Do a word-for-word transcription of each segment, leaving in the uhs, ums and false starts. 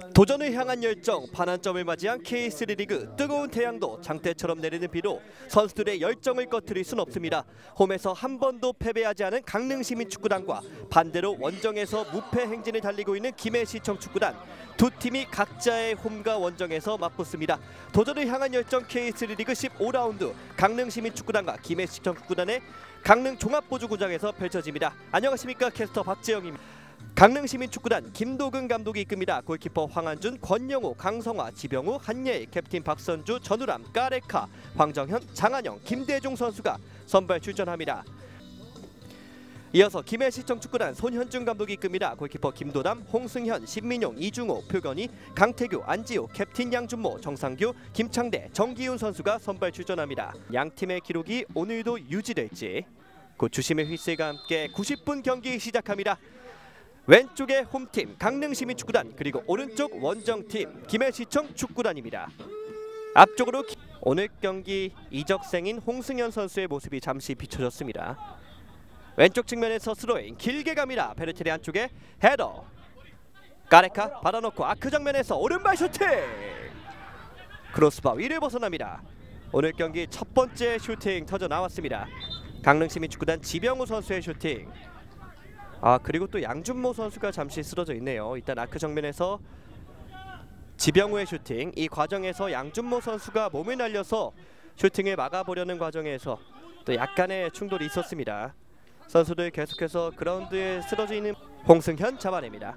도전을 향한 열정, 반환점을 맞이한 케이 쓰리 리그. 뜨거운 태양도 장대처럼 내리는 비로 선수들의 열정을 꺼트릴 순 없습니다. 홈에서 한 번도 패배하지 않은 강릉시민축구단과 반대로 원정에서 무패 행진을 달리고 있는 김해시청축구단. 두 팀이 각자의 홈과 원정에서 맞붙습니다. 도전을 향한 열정 케이 쓰리 리그 십오 라운드 강릉시민축구단과 김해시청축구단의 강릉 종합보조구장에서 펼쳐집니다. 안녕하십니까, 캐스터 박재영입니다. 강릉시민축구단 김도근 감독이 이끕니다. 골키퍼 황한준, 권영호, 강성화, 지병우, 한예일, 캡틴 박선주, 전우람, 까레카, 황정현, 장한영, 김대중 선수가 선발 출전합니다. 이어서 김해시청축구단 손현준 감독이 이끕니다. 골키퍼 김도담, 홍승현, 신민용, 이중호, 표건희, 강태규, 안지호, 캡틴 양준모, 정상규, 김창대, 정기훈 선수가 선발 출전합니다. 양 팀의 기록이 오늘도 유지될지 곧 주심의 휘슬과 함께 구십 분 경기 시작합니다. 왼쪽에 홈팀 강릉시민축구단, 그리고 오른쪽 원정팀 김해시청 축구단입니다. 앞쪽으로 기... 오늘 경기 이적생인 홍승현 선수의 모습이 잠시 비춰졌습니다. 왼쪽 측면에서 스로잉 길게 갑니다. 페르테리 안쪽에 헤더, 까레카 받아놓고 아크 정면에서 오른발 슈팅, 크로스바 위를 벗어납니다. 오늘 경기 첫 번째 슈팅 터져 나왔습니다. 강릉시민축구단 지병우 선수의 슈팅. 아, 그리고 또 양준모 선수가 잠시 쓰러져 있네요. 일단 아크 정면에서 지병우의 슈팅. 이 과정에서 양준모 선수가 몸을 날려서 슈팅을 막아보려는 과정에서 또 약간의 충돌이 있었습니다. 선수들 계속해서 그라운드에 쓰러져 있는 홍승현 잡아냅니다.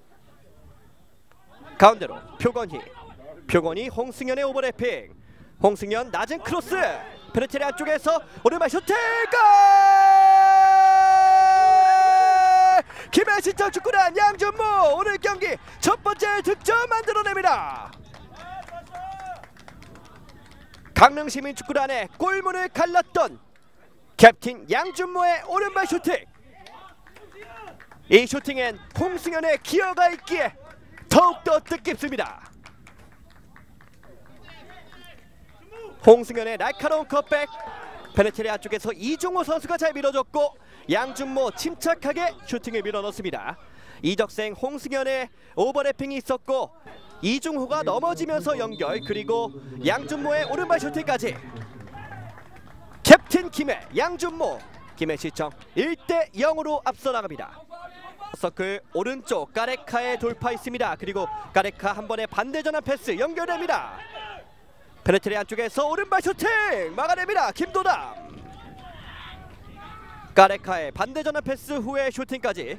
가운데로 표건희, 표건희 홍승현의 오버래핑. 홍승현 낮은 크로스, 페르테리 안쪽에서 오른발 슈팅, 골! 김해시청 축구단 양준모 오늘 경기 첫 번째 득점 만들어냅니다. 강릉시민축구단의 골문을 갈랐던 캡틴 양준모의 오른발 슈팅. 이 슈팅엔 홍승현의 기여가 있기에 더욱더 뜻깊습니다. 홍승현의 날카로운 컷백, 페네트리 안쪽에서 이중호 선수가 잘 밀어줬고 양준모 침착하게 슈팅을 밀어넣습니다. 이적생 홍승현의 오버래핑이 있었고 이중호가 넘어지면서 연결, 그리고 양준모의 오른발 슈팅까지. 캡틴 김해 양준모, 김해시청 일 대 영으로 앞서 나갑니다. 서클 오른쪽 까레카의 돌파 있습니다. 그리고 까레카 한 번의 반대전환 패스 연결됩니다. 페네트리 안쪽에서 오른발 슈팅 막아냅니다. 김도담. 까레카의 반대전환 패스 후에 슈팅까지.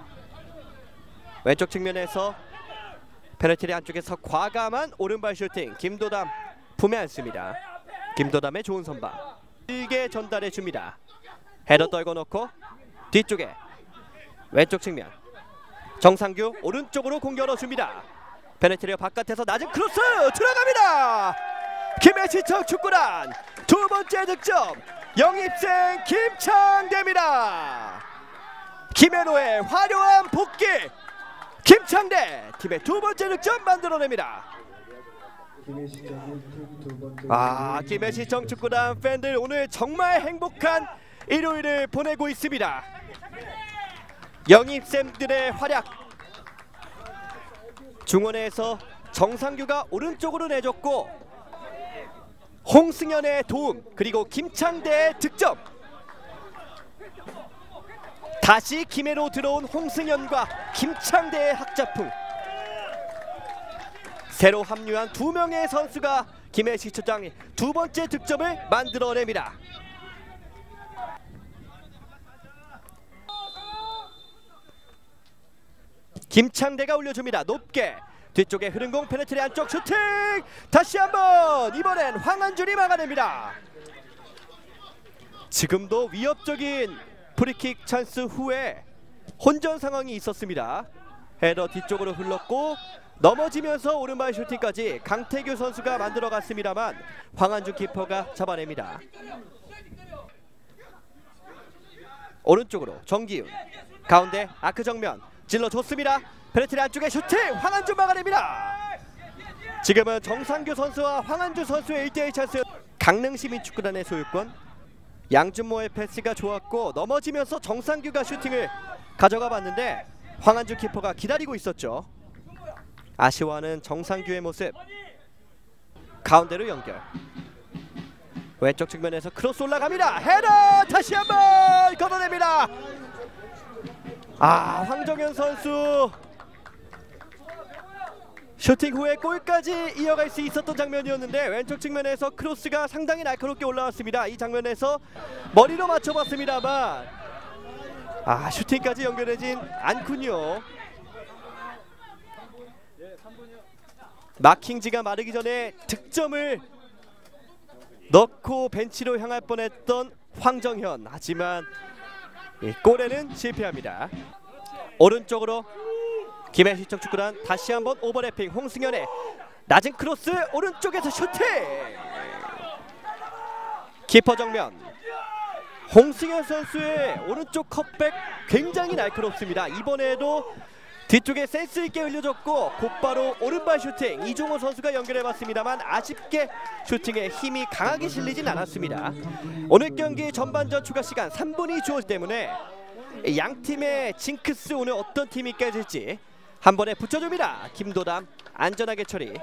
왼쪽 측면에서 페네트리 안쪽에서 과감한 오른발 슈팅. 김도담 품에 안습니다. 김도담의 좋은 선방 길게 전달해 줍니다. 헤더 떨궈 놓고 뒤쪽에 왼쪽 측면 정상규 오른쪽으로 공격 넣어줍니다. 페네트리어 바깥에서 낮은 크로스 들어갑니다. 김해시청 축구단 두 번째 득점, 영입생 김창대입니다. 김해로의 화려한 복귀, 김창대 팀의 두 번째 득점 만들어냅니다. 아, 김해시청 축구단 팬들 오늘 정말 행복한 일요일을 보내고 있습니다. 영입생들의 활약, 중원에서 정상규가 오른쪽으로 내줬고 홍승현의 도움, 그리고 김창대의 득점. 다시 김해로 들어온 홍승현과 김창대의 학자풍. 새로 합류한 두 명의 선수가 김해시청장의 두 번째 득점을 만들어냅니다. 김창대가 올려줍니다. 높게 뒤쪽에 흐른 공, 페네트리 안쪽 슈팅. 다시 한번, 이번엔 황한준이 막아냅니다. 지금도 위협적인 프리킥 찬스 후에 혼전 상황이 있었습니다. 헤더 뒤쪽으로 흘렀고 넘어지면서 오른발 슈팅까지 강태규 선수가 만들어갔습니다만 황한준 키퍼가 잡아냅니다. 오른쪽으로 정기훈, 가운데 아크 정면 찔러줬습니다. 페네트리 안쪽에 슈팅, 황한준 막아냅니다. 지금은 정상규 선수와 황한준 선수의 일 대 일 찬스. 강릉시민축구단의 소유권, 양준모의 패스가 좋았고 넘어지면서 정상규가 슈팅을 가져가 봤는데 황한준 키퍼가 기다리고 있었죠. 아쉬워하는 정상규의 모습. 가운데로 연결. 왼쪽 측면에서 크로스 올라갑니다. 헤더 다시 한번 걷어냅니다. 아, 황정현 선수 슈팅 후에 골까지 이어갈 수 있었던 장면이었는데 왼쪽 측면에서 크로스가 상당히 날카롭게 올라왔습니다. 이 장면에서 머리로 맞춰봤습니다만 아, 슈팅까지 연결되진 않군요. 마킹지가 마르기 전에 득점을 넣고 벤치로 향할 뻔했던 황정현. 하지만 이 골에는 실패합니다. 오른쪽으로 김해시청 축구단 다시 한번 오버래핑. 홍승현의 낮은 크로스 오른쪽에서 슈팅. 키퍼 정면. 홍승현 선수의 오른쪽 컵백 굉장히 날카롭습니다. 이번에도 뒤쪽에 센스 있게 흘려줬고 곧바로 오른발 슈팅. 이종호 선수가 연결해봤습니다만 아쉽게 슈팅에 힘이 강하게 실리진 않았습니다. 오늘 경기 전반전 추가 시간 삼 분이 주어지기 때문에 양 팀의 징크스 오늘 어떤 팀이 깨질지 한 번에 붙여줍니다. 김도담 안전하게 처리.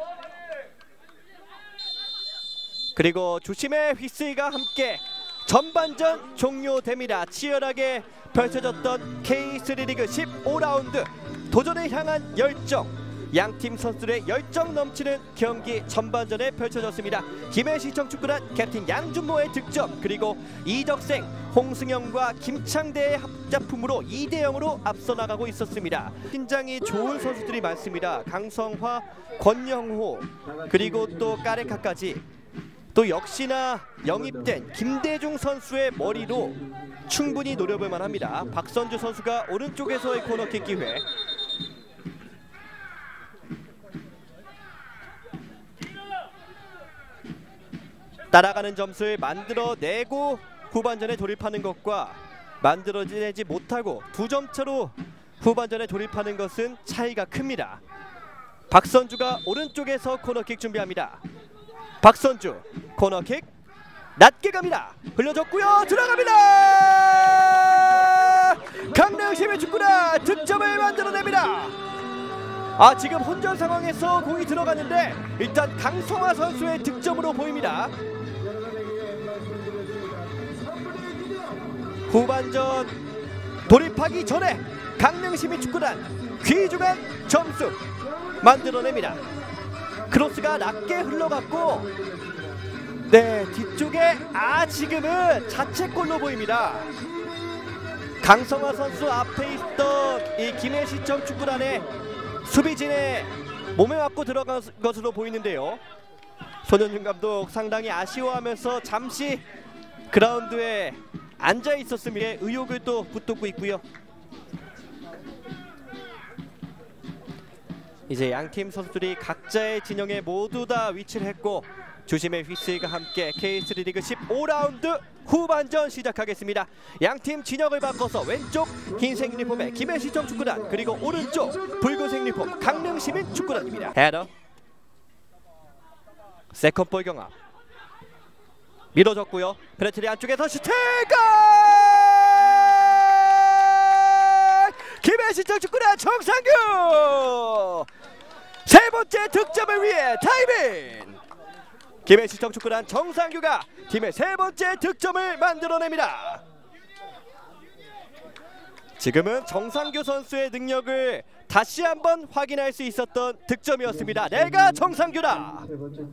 그리고 주심의 휘스이가 함께 전반전 종료됩니다. 치열하게 펼쳐졌던 케이 쓰리 리그 십오 라운드 도전을 향한 열정, 양팀 선수들의 열정 넘치는 경기 전반전에 펼쳐졌습니다. 김해시청 축구단 캡틴 양준모의 득점, 그리고 이적생 홍승영과 김창대의 합작품으로 이 대 영으로 앞서 나가고 있었습니다. 신장이 좋은 선수들이 많습니다. 강성화, 권영호, 그리고 또 까레카까지. 또 역시나 영입된 김대중 선수의 머리로 충분히 노려볼 만합니다. 박선주 선수가 오른쪽에서의 코너킥 기회. 따라가는 점수를 만들어내고 후반전에 돌입하는 것과 만들어내지 못하고 두 점 차로 후반전에 돌입하는 것은 차이가 큽니다. 박선주가 오른쪽에서 코너킥 준비합니다. 박선주 코너킥 낮게 갑니다. 흘려줬고요. 들어갑니다. 강릉시민 축구단 득점을 만들어냅니다. 아, 지금 혼전 상황에서 공이 들어갔는데 일단 강성화 선수의 득점으로 보입니다. 후반전 돌입하기 전에 강릉시민 축구단 귀중한 점수 만들어냅니다. 크로스가 낮게 흘러갔고, 네, 뒤쪽에 아 지금은 자책골로 보입니다. 강성화 선수 앞에 있던 이 김해시청 축구단의 수비진의 몸에 맞고 들어간 것으로 보이는데요. 손현준 감독 상당히 아쉬워하면서 잠시 그라운드에 앉아 있었습니다. 의욕을 또 붙돋고 있고요. 이제 양팀 선수들이 각자의 진영에 모두 다 위치를 했고 주심의 휘스가 함께 케이 쓰리 리그 십오 라운드 후반전 시작하겠습니다. 양팀 진영을 바꿔서 왼쪽 흰색 유니폼의 김해시청 축구단, 그리고 오른쪽 붉은색 유니폼 강릉시민 축구단입니다. 헤더 세컨볼 경합 밀어줬고요. 페널티 안쪽에서 슈팅! 골! 김해시청 축구단 정상규! 세 번째 득점을 위해 타이밍! 김해시청 축구단 정상규가 팀의 세 번째 득점을 만들어냅니다. 지금은 정상규 선수의 능력을 다시 한번 확인할 수 있었던 득점이었습니다. 내가 정상규다!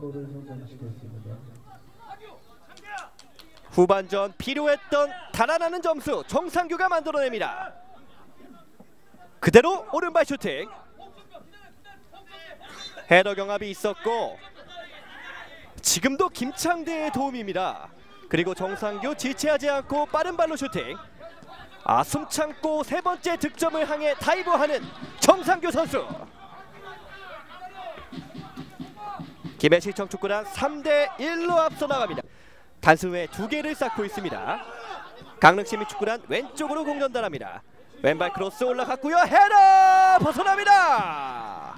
후반전 필요했던 달아나는 점수 정상규가 만들어냅니다. 그대로 오른발 슈팅. 헤더 경합이 있었고 지금도 김창대의 도움입니다. 그리고 정상규 지체하지 않고 빠른 발로 슈팅. 아, 숨참고 세 번째 득점을 향해 다이브하는 정상규 선수. 김해시청 축구단 삼 대 일로 앞서 나갑니다. 단숨에 두 개를 쌓고 있습니다. 강릉시민 축구단 왼쪽으로 공 전달합니다. 왼발 크로스 올라갔고요. 헤더 벗어납니다.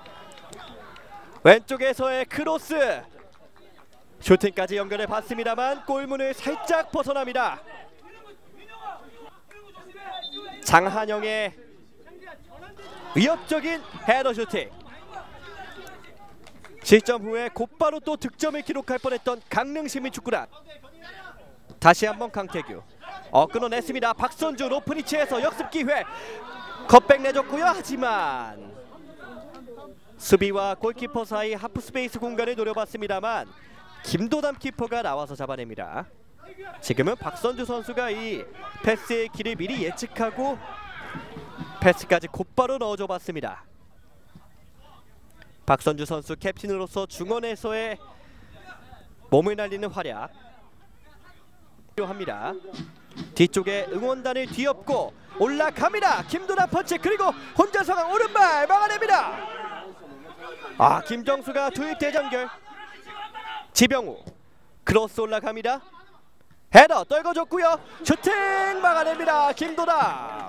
왼쪽에서의 크로스 슈팅까지 연결해 봤습니다만 골문을 살짝 벗어납니다. 장한영의 위협적인 헤더 슈팅. 시점 후에 곧바로 또 득점을 기록할 뻔했던 강릉시민축구단. 다시 한번 강태규. 어 끊어냈습니다. 박선주 높은 위치에서 역습 기회. 컵백 내줬고요. 하지만 수비와 골키퍼 사이 하프스페이스 공간을 노려봤습니다만 김도담 키퍼가 나와서 잡아냅니다. 지금은 박선주 선수가 이 패스의 길을 미리 예측하고 패스까지 곧바로 넣어줘 봤습니다. 박선주 선수 캡틴으로서 중원에서의 몸을 날리는 활약 필요합니다. 뒤쪽에 응원단을 뒤엎고 올라갑니다. 김도남 펀치 그리고 혼자 서강 오른발 막아냅니다. 아 김정수가 투입 대전결. 지병우 크로스 올라갑니다. 헤더 떨궈줬고요. 슈팅 막아냅니다. 김도남.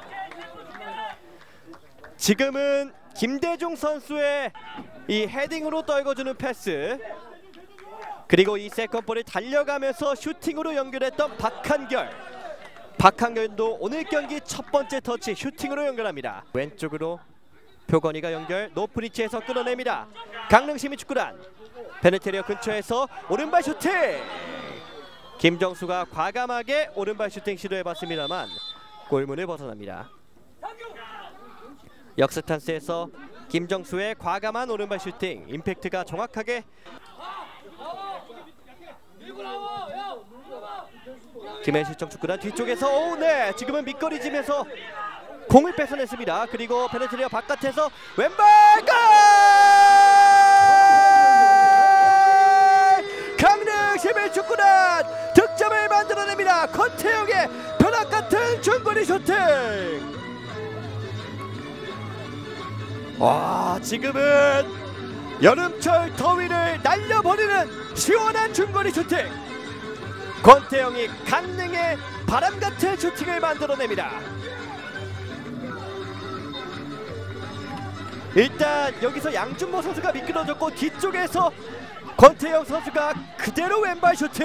지금은 김대중 선수의 이 헤딩으로 떨궈주는 패스 그리고 이 세컨볼을 달려가면서 슈팅으로 연결했던 박한결. 박한결도 오늘 경기 첫 번째 터치 슈팅으로 연결합니다. 왼쪽으로 표건이가 연결 높은 위치에서 끊어냅니다. 강릉시민축구단 페널티에리어 근처에서 오른발 슈팅. 김정수가 과감하게 오른발 슈팅 시도해봤습니다만 골문을 벗어납니다. 역스탄스에서 김정수의 과감한 오른발 슈팅 임팩트가 정확하게 김해시청축구단 뒤쪽에서 오, 네 지금은 밑거리짐에서 공을 뺏어냈습니다. 그리고 페널티에리어 바깥에서 왼발 골! 강릉시민축구단 득점을 만들어냅니다. 권태영의 벼락같은 중거리 슈팅. 와 지금은 여름철 더위를 날려버리는 시원한 중거리 슈팅. 권태영이 강릉의 바람같은 슈팅을 만들어냅니다. 일단 여기서 양준모 선수가 미끄러졌고 뒤쪽에서 권태영 선수가 그대로 왼발 슈팅.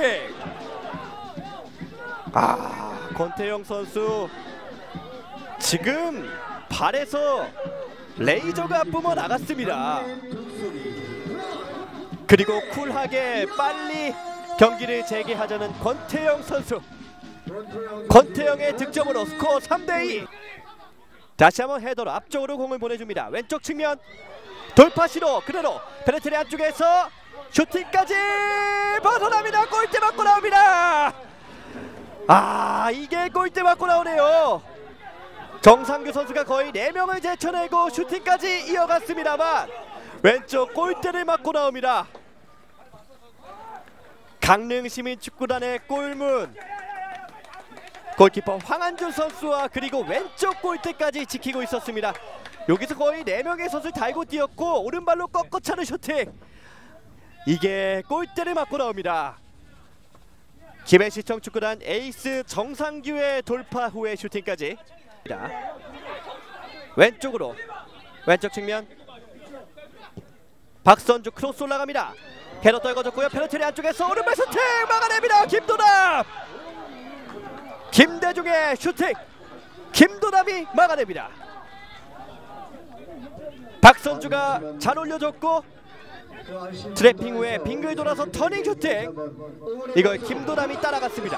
아 권태영 선수 지금 발에서 레이저가 뿜어 나갔습니다. 그리고 쿨하게 빨리 경기를 재개하자는 권태영 선수. 권태영의 득점으로 스코어 삼 대 이. 다시 한번 헤더로 앞쪽으로 공을 보내줍니다. 왼쪽 측면 돌파 시도 그대로 페널티에리어 안쪽에서 슈팅까지 벗어납니다. 골대 맞고 나옵니다. 아 이게 골대 맞고 나오네요. 정상규 선수가 거의 네 명을 제쳐내고 슈팅까지 이어갔습니다만 왼쪽 골대를 맞고 나옵니다. 강릉시민축구단의 골문. 골키퍼 황한준 선수와 그리고 왼쪽 골대까지 지키고 있었습니다. 여기서 거의 네 명의 선수를 달고 뛰었고 오른발로 꺾어 차는 슈팅. 이게 골대를 맞고 나옵니다. 김해시청축구단 에이스 정상규의 돌파 후의 슈팅까지. 왼쪽으로 왼쪽 측면 박선주 크로스 올라갑니다. 헤더 떨궈졌고요. 페널티에리어 안쪽에서 오른발 슈팅 막아냅니다. 김도남. 김대중의 슈팅 김도남이 막아냅니다. 박선주가 잘 올려줬고 트래핑 후에 빙글 돌아서 터닝 슈팅. 이걸 김도남이 따라갔습니다.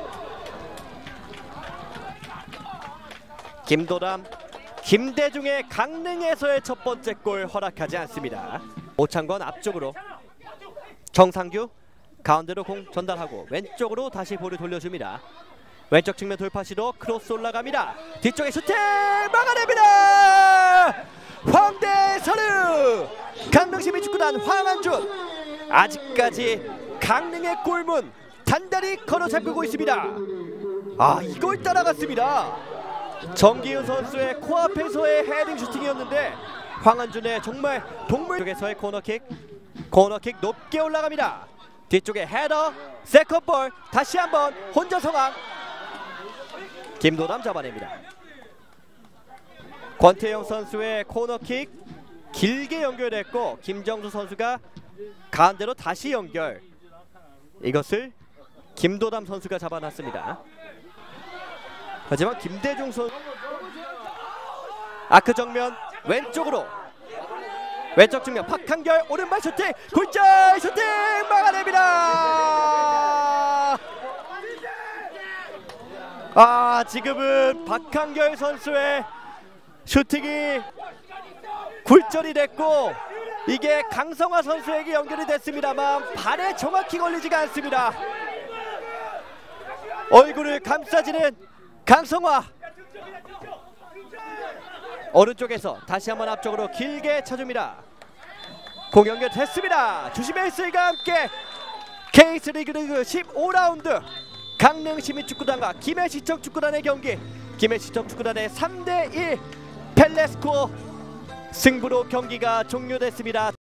김도남 김대중의 강릉에서의 첫 번째 골 허락하지 않습니다. 오창권 앞쪽으로 정상규 가운데로 공 전달하고 왼쪽으로 다시 볼을 돌려줍니다. 왼쪽 측면 돌파 시도 크로스 올라갑니다. 뒤쪽에 슈팅 막아냅니다. 황대선우. 강릉시민축구단 황한준 아직까지 강릉의 골문 단단히 걸어 잠그고 있습니다. 아 이걸 따라갔습니다. 정기훈 선수의 코앞에서의 헤딩 슈팅이었는데 황한준의 정말 동물 쪽에서의 코너킥. 코너킥 높게 올라갑니다. 뒤쪽에 헤더 세컨볼 다시 한번 혼자 상황. 김도남 잡아냅니다. 권태영 선수의 코너킥 길게 연결됐고 김정수 선수가 가운데로 다시 연결. 이것을 김도남 선수가 잡아놨습니다. 하지만 김대중 선수 아크 정면 왼쪽으로 왼쪽 측면 박한결 오른발 슈팅 굴절 슈팅 막아냅니다. 아 지금은 박한결 선수의 슈팅이 굴절이 됐고 이게 강성화 선수에게 연결이 됐습니다만 발에 정확히 걸리지가 않습니다. 얼굴을 감싸지는 강성화. 오른쪽에서 다시 한번 앞쪽으로 길게 쳐줍니다. 공 연결됐습니다. 주심의 일슬과 함께 케이에스 리그 십오 라운드 강릉시민축구단과 김해시청 축구단의 경기. 김해시청 축구단의 삼 대 일 펠레스코 승부로 경기가 종료됐습니다.